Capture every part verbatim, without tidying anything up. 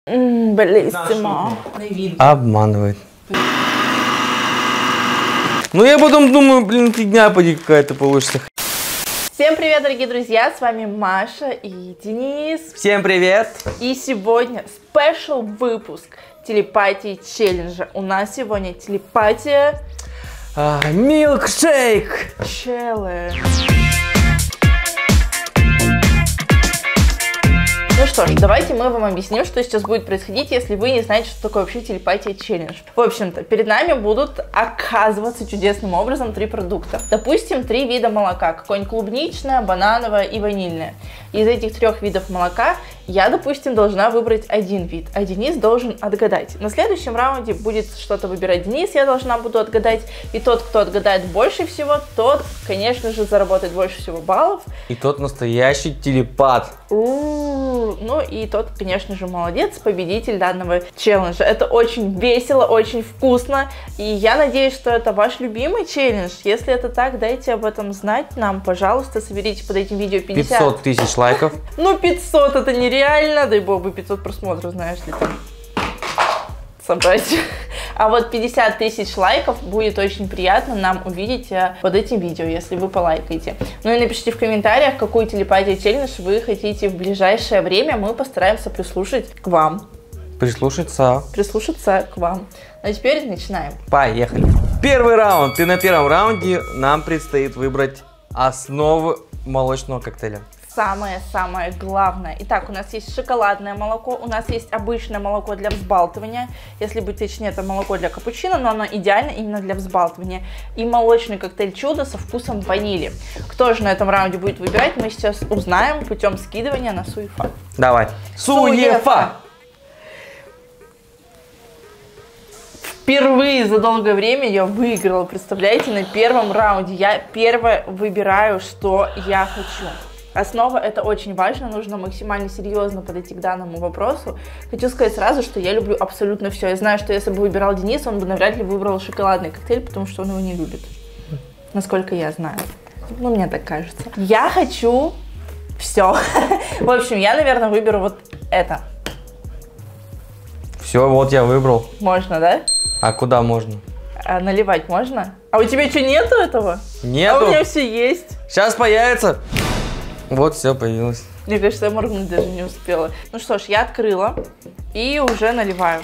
Белиссимо. Обманывает. Ну я потом думаю, блин, фигня поди какая-то получится. Всем привет, дорогие друзья, с вами Маша и Денис. Всем привет. И сегодня спешл выпуск телепатии челленджа. У нас сегодня телепатия... Милкшейк. Челлендж. Ну что ж, давайте мы вам объясним, что сейчас будет происходить, если вы не знаете, что такое вообще телепатия челлендж. В общем-то, перед нами будут оказываться чудесным образом три продукта. Допустим, три вида молока. Какое-нибудь клубничное, банановое и ванильное. Из этих трех видов молока я, допустим, должна выбрать один вид, а Денис должен отгадать. На следующем раунде будет что-то выбирать Денис, я должна буду отгадать. И тот, кто отгадает больше всего, тот, конечно же, заработает больше всего баллов. И тот настоящий телепат. У-у-у. Ну и тот, конечно же, молодец, победитель данного челленджа. Это очень весело, очень вкусно. И я надеюсь, что это ваш любимый челлендж. Если это так, дайте об этом знать нам, пожалуйста. Соберите под этим видео пятьдесят... пятьсот тысяч лайков. Ну, пятьсот это нереально. Дай бог бы пятьсот просмотров, знаешь ли, там собрать. А вот пятьдесят тысяч лайков будет очень приятно нам увидеть под этим видео, если вы полайкаете. Ну и напишите в комментариях, какую телепатию челлендж вы хотите в ближайшее время. Мы постараемся прислушать к вам. Прислушаться. Прислушаться к вам. А теперь начинаем. Поехали. Первый раунд. И на первом раунде нам предстоит выбрать основу молочного коктейля. Самое-самое главное. Итак, у нас есть шоколадное молоко, у нас есть обычное молоко для взбалтывания. Если быть точнее, это молоко для капучино, но оно идеально именно для взбалтывания. И молочный коктейль чудо со вкусом ванили. Кто же на этом раунде будет выбирать, мы сейчас узнаем путем скидывания на Суефа. Давай. Суефа! Впервые за долгое время я выиграла, представляете, на первом раунде. Я первая выбираю, что я хочу. Основа — это очень важно, нужно максимально серьезно подойти к данному вопросу. Хочу сказать сразу, что я люблю абсолютно все. Я знаю, что если бы выбирал Денис, он бы навряд ли выбрал шоколадный коктейль, потому что он его не любит. Насколько я знаю. Ну, мне так кажется. Я хочу все. В общем, я, наверное, выберу вот это. Все, вот я выбрал. Можно, да? А куда можно? А наливать можно? А у тебя что, нету этого? Нету. А у меня все есть. Сейчас появится. Вот, все появилось. Мне кажется, я моргнуть даже не успела. Ну что ж, я открыла и уже наливаю.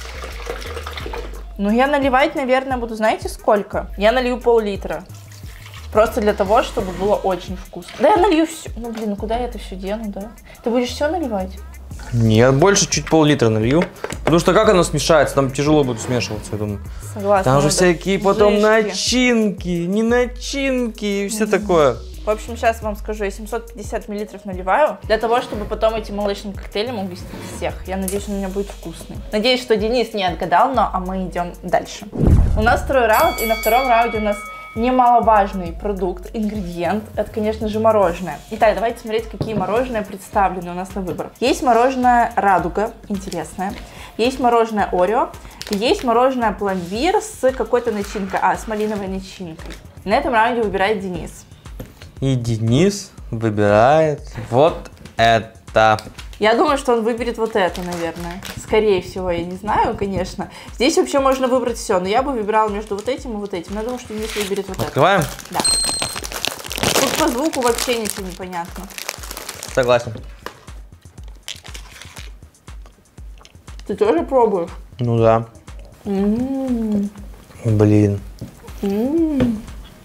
Ну, я наливать, наверное, буду, знаете, сколько? Я налью пол-литра. Просто для того, чтобы было очень вкусно. Да, я налью все. Ну, блин, ну куда я это все дену, да? Ты будешь все наливать? Нет, больше чуть пол-литра налью. Потому что как оно смешается? Там тяжело будет смешиваться, я думаю. Согласна. Там же да. всякие потом Жишки. начинки, не начинки и все Mm-hmm. такое. В общем, сейчас вам скажу, я семьсот пятьдесят миллилитров наливаю, для того, чтобы потом этим молочным коктейлем угостить всех. Я надеюсь, он у меня будет вкусный. Надеюсь, что Денис не отгадал, но а мы идем дальше. У нас второй раунд, и на втором раунде у нас немаловажный продукт, ингредиент. Это, конечно же, мороженое. Итак, давайте смотреть, какие мороженое представлены у нас на выбор. Есть мороженое Радуга, интересное. Есть мороженое Орео. Есть мороженое Пломбир с какой-то начинкой, а, с малиновой начинкой. На этом раунде выбирает Денис. И Денис выбирает вот это. Я думаю, что он выберет вот это, наверное. Скорее всего, я не знаю, конечно. Здесь вообще можно выбрать все, но я бы выбирала между вот этим и вот этим. Но я думаю, что Денис выберет вот Открываем? это. Да. Тут по звуку вообще ничего не понятно. Согласен. Ты тоже пробуешь? Ну да. М-м-м. Блин. М-м.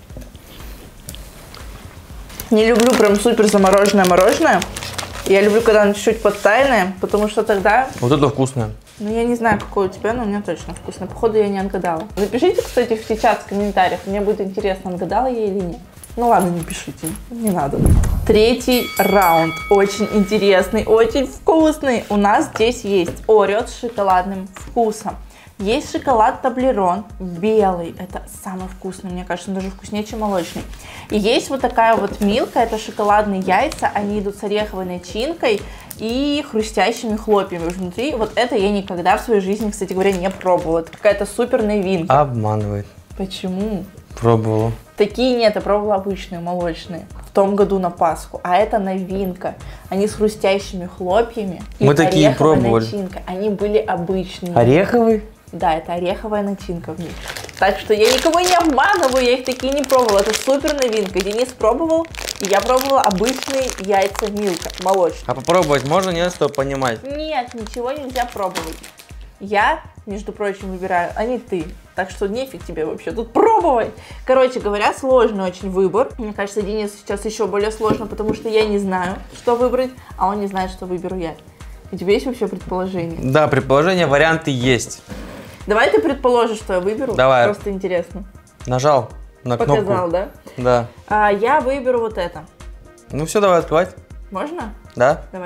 Не люблю прям супер замороженное мороженое. Я люблю, когда оно чуть-чуть подтаянное, потому что тогда... Вот это вкусное. Ну, я не знаю, какое у тебя, но у меня точно вкусно. Походу, я не отгадала. Напишите, кстати, сейчас в комментариях. Мне будет интересно, отгадала я или нет. Ну ладно, не пишите, не надо. Третий раунд. Очень интересный, очень вкусный. У нас здесь есть Орео с шоколадным вкусом. Есть шоколад Таблерон белый, это самый вкусный, мне кажется, он даже вкуснее, чем молочный. И есть вот такая вот Милка, это шоколадные яйца, они идут с ореховой начинкой и хрустящими хлопьями внутри. Вот это я никогда в своей жизни, кстати говоря, не пробовала, это какая-то супер новинка. Обманывает. Почему? Пробовала. Такие нет, я пробовала обычные, молочные. в том году на Пасху, а это новинка. Они с хрустящими хлопьями. Мы такие пробовали. Начинка. Они были обычные. Ореховый? Да, это ореховая начинка в них. Так что я никого не обманываю, я их такие не пробовала. Это супер новинка. Денис пробовал, и я пробовала обычные яйца Милка, молочные. А попробовать можно, нет, чтобы понимать? Нет, ничего нельзя пробовать. Я, между прочим, выбираю, а не ты. Так что нефиг тебе вообще тут пробовать. Короче говоря, сложный очень выбор. Мне кажется, Денис сейчас еще более сложно, потому что я не знаю, что выбрать, а он не знает, что выберу я. У тебя есть вообще предположение? Да, предположения, варианты есть. Давай ты предположишь, что я выберу. Давай. Просто интересно. Нажал на кнопку. Показал, да? Да. А я выберу вот это. Ну все, давай открывать. Можно? Да. Давай.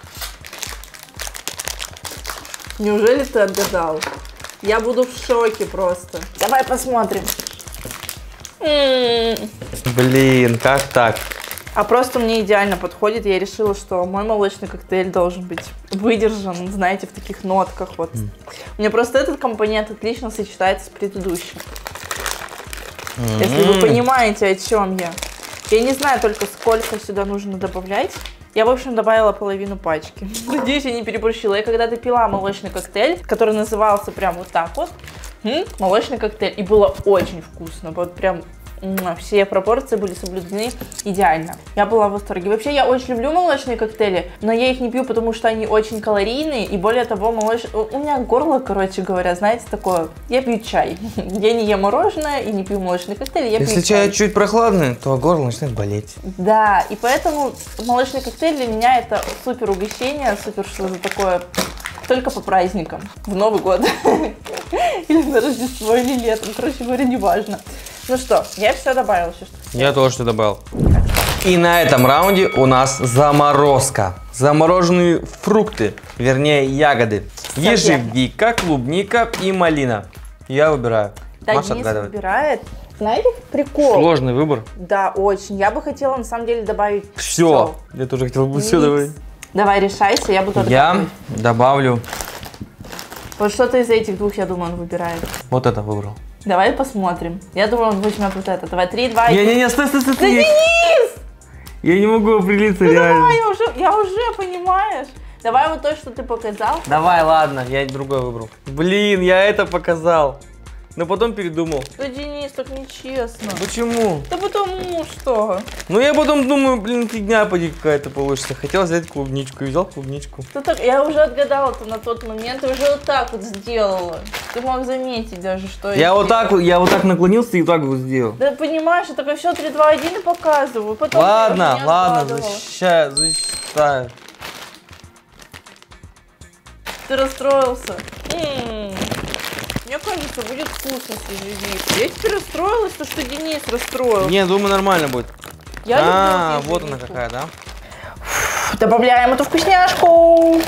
Неужели ты отгадал? Я буду в шоке просто. Давай посмотрим. М-м-м. Блин, как так? А просто мне идеально подходит. Я решила, что мой молочный коктейль должен быть выдержан, знаете, в таких нотках. Вот. Mm. У меня просто этот компонент отлично сочетается с предыдущим. Mm-hmm. Если вы понимаете, о чем я. Я не знаю только, сколько сюда нужно добавлять. Я, в общем, добавила половину пачки. Надеюсь, я не переборщила. Я когда-то пила молочный коктейль, который назывался прям вот так вот. М-м, молочный коктейль. И было очень вкусно. Вот прям... Все пропорции были соблюдены идеально. Я была в восторге. Вообще, я очень люблю молочные коктейли, но я их не пью, потому что они очень калорийные. И более того, молоч... у меня горло, короче говоря, знаете, такое. Я пью чай. Я не ем мороженое и не пью молочные коктейли, я Если пью чай. чай чуть прохладный, то горло начинает болеть. Да, и поэтому молочный коктейль для меня это супер угощение, супер что-то такое только по праздникам. В Новый год. Или на Рождество, или летом. Короче говоря, неважно. Ну что, я все добавила. Все, что я тоже что добавил. И на этом раунде у нас заморозка. Замороженные фрукты, вернее ягоды. Ежевика, клубника и малина. Я выбираю. Да, Маша Денис отгадывает. выбирает. Знаете, прикол? Сложный выбор. Да, очень. Я бы хотела на самом деле добавить все. Я тоже хотел бы все добавить. Давай, решайся, я буду Я добавить. добавлю. Вот что-то из этих двух, я думаю, он выбирает. Вот это выбрал. Давай посмотрим. Я думаю, он возьмет вот это. Давай, три, два, один. Не-не-не, стой, стой, стой, Да, стой. Денис! Я не могу определиться, Ну, реально. давай, я уже, я уже, понимаешь? Давай вот то, что ты показал. Давай, ладно, я другой выбрал. Блин, я это показал. Но потом передумал. Да, Денис, так нечестно. Почему? Да потому что. Ну я потом думаю, блин, фигня поди какая-то получится. Хотел взять клубничку и взял клубничку. Ты так, я уже отгадала это на тот момент, и уже вот так вот сделала. Ты мог заметить даже, что Я вот так вот, я вот так наклонился и так вот сделал. Да понимаешь, я только все три, два, один и показываю. Потом Ладно, ладно, защищаю, защищаю. Ты расстроился? М-м-м. Мне кажется, будет вкусно с ежевикой. Я теперь расстроилась, то что Денис расстроил. Не, думаю, нормально будет. Я а, люблю вот она какая, да? Добавляем эту вкусняшку.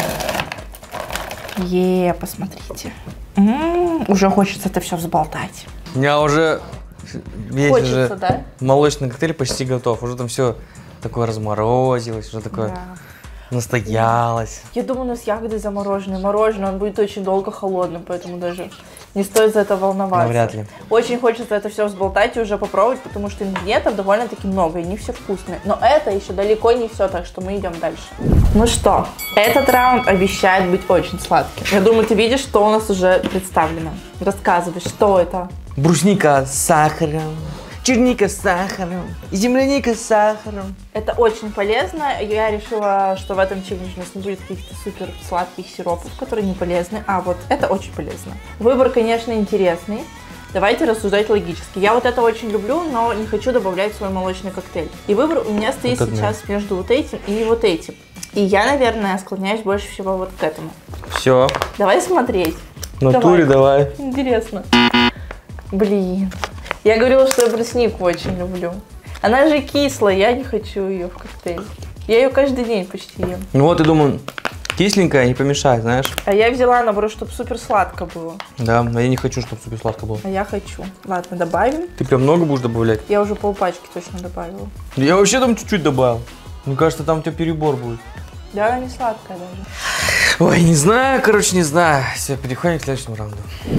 Е, посмотрите. М-м, уже хочется это все взболтать. У меня уже весь Хочется, уже да? молочный коктейль почти готов. Уже там все такое разморозилось, уже такое Да. настоялось. Я думаю, у нас ягоды замороженные. Мороженое, он будет очень долго холодным, поэтому даже не стоит за это волноваться. Навряд ли. Очень хочется это все взболтать и уже попробовать, потому что ингредиентов довольно-таки много, и они все вкусные. Но это еще далеко не все, так что мы идем дальше. Ну что, этот раунд обещает быть очень сладким. Я думаю, ты видишь, что у нас уже представлено. Рассказывай, что это? Брусника с сахаром, черника с сахаром, земляника с сахаром. Это очень полезно. Я решила, что в этом челлендже у нас не будет каких-то супер сладких сиропов, которые не полезны. А вот это очень полезно. Выбор, конечно, интересный. Давайте рассуждать логически. Я вот это очень люблю, но не хочу добавлять в свой молочный коктейль. И выбор у меня стоит вот сейчас между вот этим и вот этим. И я, наверное, склоняюсь больше всего вот к этому. Все. Давай смотреть. В натуре давай. давай. Интересно. Блин. Я говорила, что я бруснику очень люблю. Она же кислая, я не хочу ее в коктейль. Я ее каждый день почти ем. Ну вот, и думаю, кисленькая не помешает, знаешь. А я взяла, наоборот, чтобы супер сладко было. Да, но я не хочу, чтобы супер сладко было. А я хочу. Ладно, добавим. Ты прям много будешь добавлять? Я уже полпачки точно добавила. Я вообще там чуть-чуть добавил. Мне кажется, там у тебя перебор будет. Да, она не сладкая даже. Ой, не знаю, короче, не знаю. Все, переходим к следующему раунду.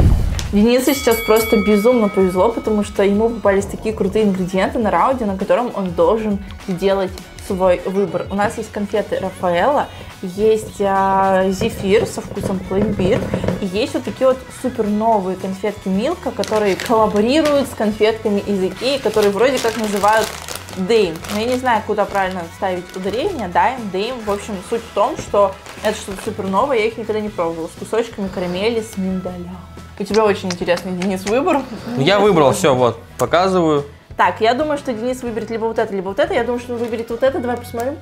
Денису сейчас просто безумно повезло, потому что ему попались такие крутые ингредиенты на раунде, на котором он должен сделать свой выбор. У нас есть конфеты Рафаэлло, есть а, зефир со вкусом пломбир, и есть вот такие вот супер новые конфетки Милка, которые коллаборируют с конфетками из Икеи, которые вроде как называют Дейм. Но я не знаю, куда правильно ставить ударение. Дайм, Дейм. В общем, суть в том, что это что-то супер новое, я их никогда не пробовала. С кусочками карамели, с миндаля. У тебя очень интересный, Денис, выбор. Я выбрал, все, вот, показываю. Так, я думаю, что Денис выберет либо вот это, либо вот это. Я думаю, что он выберет вот это. Давай посмотрим.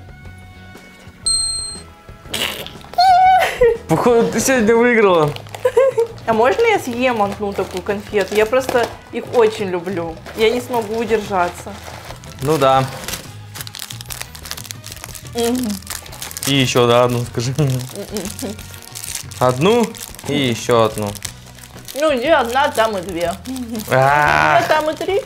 Походу, ты сегодня выиграла. А можно я съем одну такую конфету? Я просто их очень люблю. Я не смогу удержаться. Ну да. Угу. И еще, да, одну скажи. Одну и еще одну. Ну, где одна, там и две. А, Где там и три.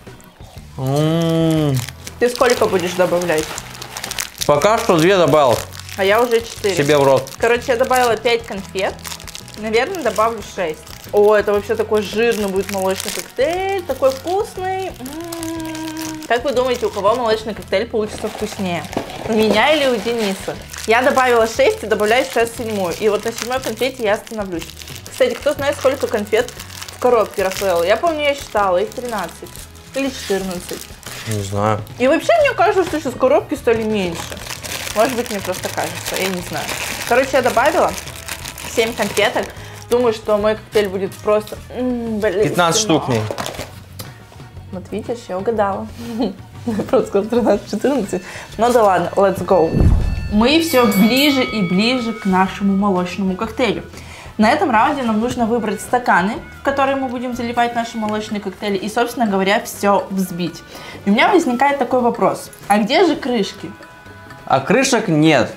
м. Ты сколько будешь добавлять? Пока что две добавил А я уже четыре. себе в рот. Короче, я добавила пять конфет. Наверное, добавлю шесть. О, это вообще такой жирный будет молочный коктейль. Такой вкусный. М-м-м. Как вы думаете, у кого молочный коктейль получится вкуснее? У меня или у Дениса? Я добавила шесть и добавляю сейчас седьмую. И вот на седьмой конфете я остановлюсь. Кстати, кто знает, сколько конфет в коробке Рафаэлло? Я помню, я считала, их тринадцать или четырнадцать. Не знаю. И вообще, мне кажется, что сейчас коробки стали меньше. Может быть, мне просто кажется, я не знаю. Короче, я добавила семь конфеток. Думаю, что мой коктейль будет просто... пятнадцать штук в ней. Вот видишь, я угадала. Просто сказала тринадцать-четырнадцать. Ну да ладно, let's go. Мы все ближе и ближе к нашему молочному коктейлю. На этом раунде нам нужно выбрать стаканы, в которые мы будем заливать наши молочные коктейли, и, собственно говоря, все взбить. И у меня возникает такой вопрос. А где же крышки? А крышек нет.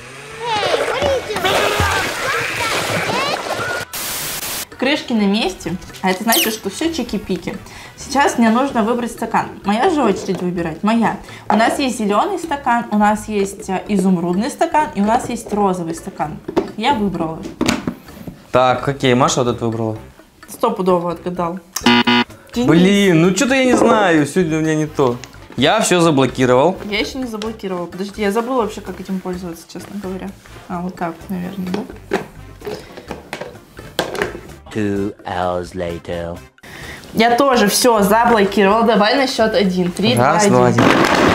Крышки на месте, а это значит, что все чики-пики. Сейчас мне нужно выбрать стакан. Моя же очередь выбирать, моя. У нас есть зеленый стакан, у нас есть изумрудный стакан и у нас есть розовый стакан. Я выбрала. Так, какие? Маша вот этот выбрала? Стопудово отгадал. Блин, ну что-то я не знаю, сегодня у меня не то. Я все заблокировал. Я еще не заблокировала. Подожди, я забыла вообще, как этим пользоваться, честно говоря. А, вот так, наверное, да? Two hours later. Я тоже все заблокировала. Давай на счет один. Три, два, Раз, один. два, один.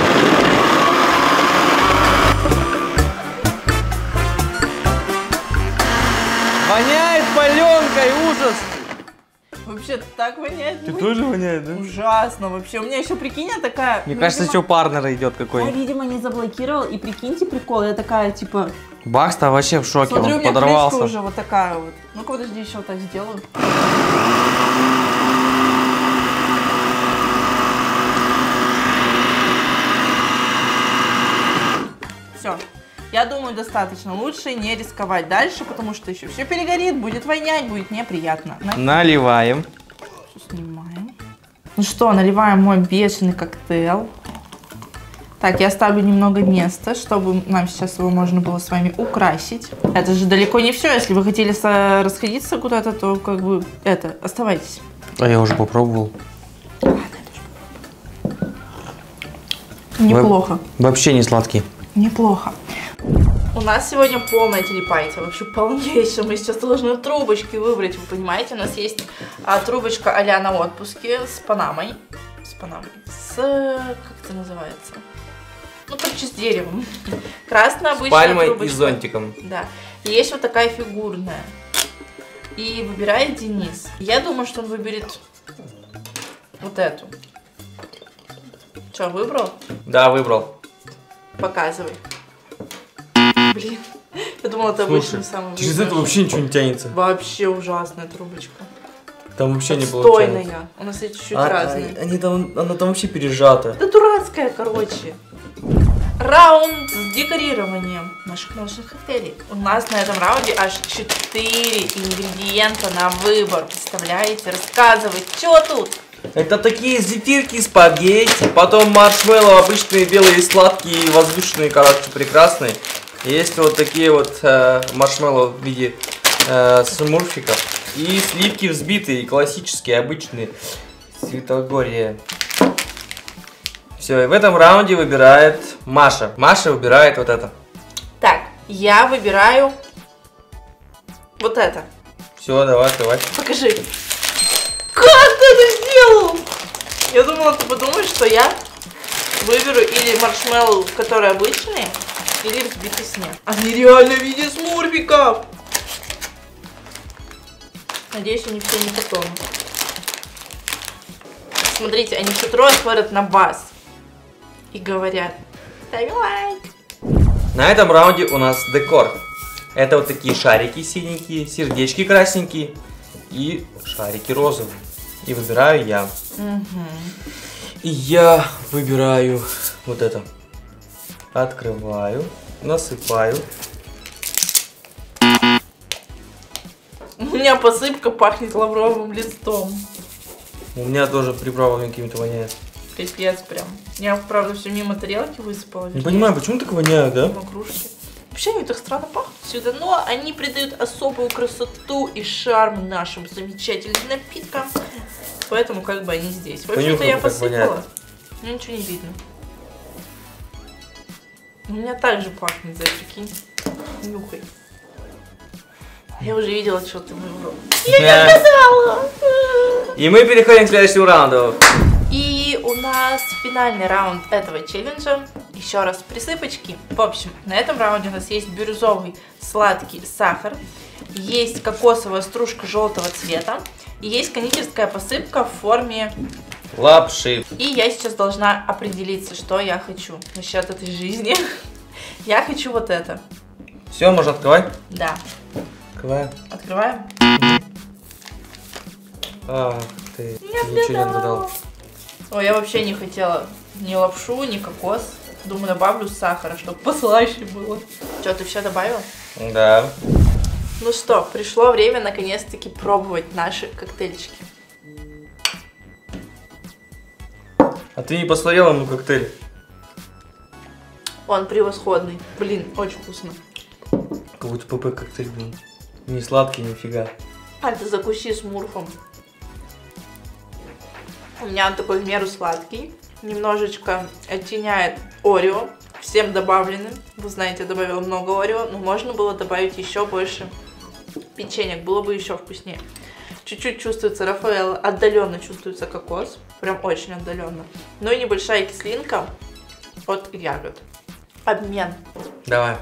Воняет паленкой, ужас! Вообще так воняет. Ты тоже воняет, да? Ужасно вообще. У меня еще, прикинь, я такая... Мне ну, кажется, видимо, что партнер идет Я, какой. видимо, не заблокировал. И прикиньте прикол, я такая, типа... Бакс-то вообще в шоке, Смотри, у он меня подорвался. крышка уже вот такая вот. Ну-ка, подожди, еще вот так сделаю. Все. Я думаю, достаточно. Лучше не рисковать дальше, потому что еще все перегорит, будет вонять, будет неприятно. Наливаем. Все снимаем. Ну что, наливаем мой бешеный коктейль. Так, я оставлю немного места, чтобы нам сейчас его можно было с вами украсить. Это же далеко не все. Если вы хотели расходиться куда-то, то как бы это, оставайтесь. А я уже попробовал. Неплохо. Вообще не сладкий. Неплохо. У нас сегодня полная телепатия, вообще полнейшая. Мы сейчас должны трубочки выбрать, вы понимаете? У нас есть а, трубочка а-ля на отпуске с Панамой. С Панамой. С... как это называется? Ну, короче, с деревом. Красная обычная Пальмой трубочка. и зонтиком. Да. И есть вот такая фигурная. И выбирает Денис. Я думаю, что он выберет вот эту. Что, выбрал? Да, выбрал. Показывай. Блин. Я думала, это Слушай, обычный самый через выигрышный. это вообще ничего не тянется. Вообще ужасная трубочка. Там вообще не получается. Отстойная. У нас есть чуть-чуть А, разные. а, они там, она там вообще пережата. Да дурацкая, короче. Раунд с декорированием наших молочных коктейлей. У нас на этом раунде аж четыре ингредиента на выбор. Представляете? Рассказывай, что тут? Это такие зефирки, спагетти, потом маршмеллоу, обычные белые, сладкие, воздушные, короче, прекрасные. Есть вот такие вот э, маршмеллоу в виде э, смурфиков. И сливки взбитые, классические, обычные. Святогорье. Все, и в этом раунде выбирает Маша. Маша выбирает вот это. Так, я выбираю вот это. Все, давай, давай. Покажи. Как ты это сделал? Я думала, ты подумаешь, что я выберу или маршмеллоу, которые обычные, или взбитый снег. Они реально в виде смурфиков. Надеюсь, они все не потонут. Смотрите, они все трое смотрят на вас и говорят: ставь лайк. На этом раунде у нас декор. Это вот такие шарики синенькие, сердечки красненькие и шарики розовые. И выбираю я. Угу. И я выбираю вот это. Открываю, насыпаю. У меня посыпка пахнет лавровым листом. У меня тоже приправами какими-то воняет. Пипец прям. Я, правда, все мимо тарелки высыпала. Не понимаю, почему так воняет, да? Мимо кружки. Вообще они так странно пахнут сюда, но они придают особую красоту и шарм нашим замечательным напиткам. Поэтому как бы они здесь. В общем-то я посыпала, но ничего не видно. У меня также пахнет, да, прикинь. Нюхай. Я уже видела, что ты выбрал. Я не сказала! И мы переходим к следующему раунду. И у нас финальный раунд этого челленджа. Еще раз присыпочки. В общем, на этом раунде у нас есть бирюзовый сладкий сахар, есть кокосовая стружка желтого цвета и есть кондитерская посыпка в форме лапши. И я сейчас должна определиться, что я хочу насчет этой жизни. Я хочу вот это. Все, можно открывать? Да. Открываем. Открываем. Ах ты, Не ничего не отгадал. Ой, я вообще не хотела ни лапшу, ни кокос. Думаю, добавлю сахара, чтобы послаще было. Что, ты все добавил? Да. Ну что, пришло время наконец-таки пробовать наши коктейльчики. А ты не посмотрела мой коктейль? Он превосходный. Блин, очень вкусно. Какой-то ПП коктейль, блин. Не сладкий, нифига. А ты закуси с мурфом. У меня он такой в меру сладкий. Немножечко оттеняет орео. Всем добавленным. Вы знаете, я добавила много орео, но можно было добавить еще больше печенек. Было бы еще вкуснее. Чуть-чуть чувствуется Рафаэлло, отдаленно чувствуется кокос. Прям очень отдаленно. Ну и небольшая кислинка от ягод. Обмен. Давай.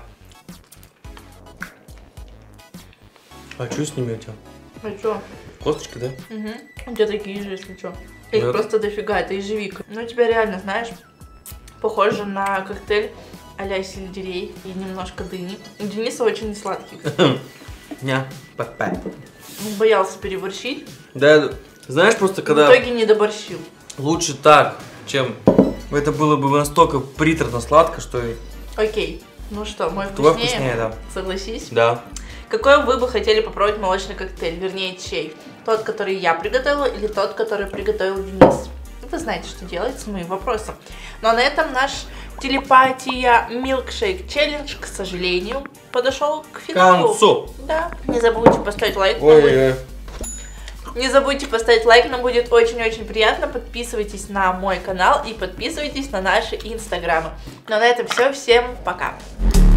А что с ними у тебя? А что? Косточки, да? Угу. У тебя такие же, если что. Их Да. просто дофига, это ежевика. Ну, у тебя реально, знаешь, похоже на коктейль а-ля сельдерей и немножко дыни. У Дениса очень несладкий. Ня, ПП. Он боялся переборщить. Да, знаешь, просто В когда итоге не доборщил. лучше так, чем это было бы настолько приторно-сладко, что и Окей. Ну что, мой твой вкуснее? вкуснее, да. Согласись? Да. Какой вы бы хотели попробовать молочный коктейль? Вернее, чей? Тот, который я приготовила, или тот, который приготовил Денис? Вы знаете, что делать с моим вопросом. Ну а на этом наш телепатия милкшейк челлендж, к сожалению, подошел к финалу. К концу. Да. Не забудьте поставить лайк. нам Ой, будет- ой. Не забудьте поставить лайк, нам будет очень-очень приятно. Подписывайтесь на мой канал и подписывайтесь на наши инстаграмы. Ну а на этом все. Всем пока.